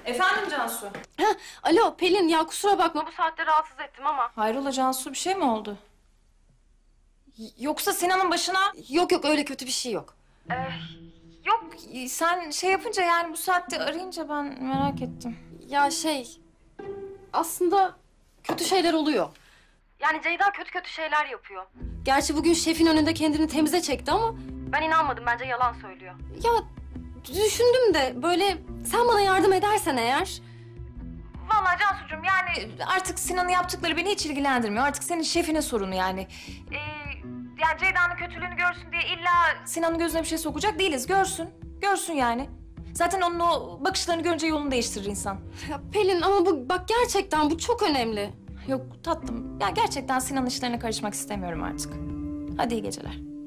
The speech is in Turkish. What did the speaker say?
Efendim Cansu? Heh, alo Pelin, ya kusura bakma bu saatte rahatsız ettim ama. Hayrola Cansu, bir şey mi oldu? Yoksa Sinan'ın başına... Yok öyle kötü bir şey yok. Yok, sen şey yapınca yani bu saatte arayınca ben merak ettim. Ya aslında kötü şeyler oluyor. Yani Ceyda kötü şeyler yapıyor. Gerçi bugün şefin önünde kendini temize çekti ama... Ben inanmadım, bence yalan söylüyor. Ya düşündüm de böyle sen bana yardım edersen eğer... Vallahi Cansucuğum yani artık Sinan'ın yaptıkları beni hiç ilgilendirmiyor. Artık senin şefine sorunu yani. Yani Ceyda'nın kötülüğünü görsün diye illa Sinan'ın gözüne bir şey sokacak değiliz. Görsün, görsün yani. Zaten onun o bakışlarını görünce yolunu değiştirir insan. Ya Pelin ama bak gerçekten bu çok önemli. Yok tatlım, ya gerçekten Sinan'ın işlerine karışmak istemiyorum artık. Hadi iyi geceler.